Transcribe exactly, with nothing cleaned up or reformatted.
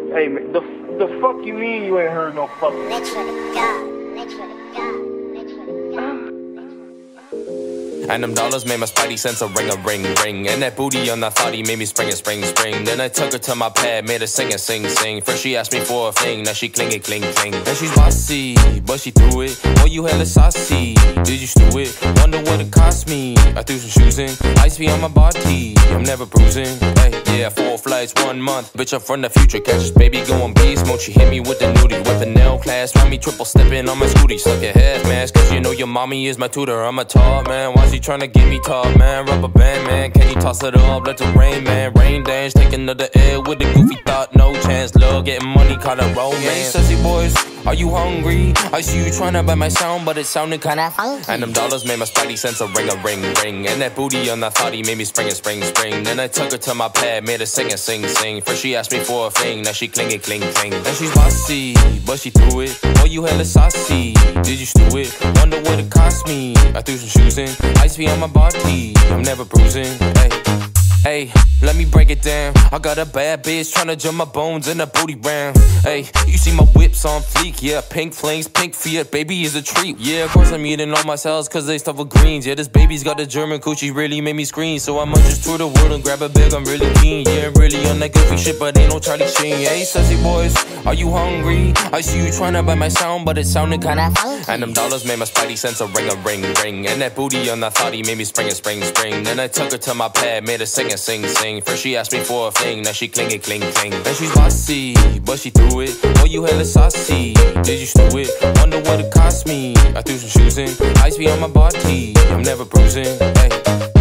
Hey man, the the fuck you mean you ain't heard no fucking? Literally, God, literally, God, literally, God. And them dollars made my spidey sense a ring a ring ring. And that booty on that thotty made me spring a spring spring. Then I took her to my pad, made her sing a sing sing. First she asked me for a thing, now she cling it cling cling. And she's bossy, but she threw it. Oh, you hella saucy, did you stew it? Wonder what it cost me. I threw some shoes in, ice be on my body, I'm never bruising. Hey, yeah, four flights, one month. Bitch, I'm from the future, catch this baby going beast mode. She hit me with the nudie, with the nail class. Find me triple stepping on my scooty, suck your half mask. Cause you know your mommy is my tutor, I'm a tall man. Why she tryna get me tall, man? Rubber band, man. Can you toss it up? Let the rain, man. Rain dance, taking another L with a goofy thought, no chance. Love getting money, caught a romance. Hey, sassy boys, are you hungry? I see you tryna buy my sound, but it sounded kinda funky. And them dollars made my spidey sense a ring a ring ring. And that booty on that thotty made me spring a spring spring. Then I took her to my pad, made her sing a sing sing. First she asked me for a thing, now she cling it cling cling. And she's bossy, but she threw it. Oh, you hella saucy, did you stew it? Wonder what it cost me. I threw some shoes in, ice be on my body, I'm never bruising. Hey. Hey, let me break it down. I got a bad bitch tryna jump my bones in a booty round. Hey, you see my whips on fleek, yeah, pink flames, pink Fiat, baby is a treat. Yeah, of course I'm eating all my cells cause they stuff with greens. Yeah, this baby's got the German coochie, really made me scream. So I'ma just tour the world and grab a bag, I'm really keen. Yeah, really on that goofy shit, but ain't no Charlie Sheen. Hey, sassy boys, are you hungry? I see you tryna buy my sound, but it sounded kinda funky. And them dollars made my spidey sense a ring a ring ring. And that booty on that thotty made me spring a spring spring. Then I took her to my pad, made her sing a sing sing. First she asked me for a thing, now she cling it cling cling. And she's bossy, but she threw it. Oh, you hella saucy, did you stew it? Wonder what it cost me. I threw some shoes in, ice be on my body, I'm never bruising. Hey.